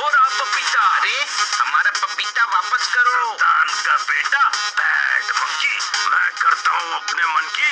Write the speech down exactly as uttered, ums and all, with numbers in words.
रहा पपीता। अरे हमारा पपीता वापस करो। शैतान का बेटा, बैड मंकी, मैं करता हूँ अपने मन की।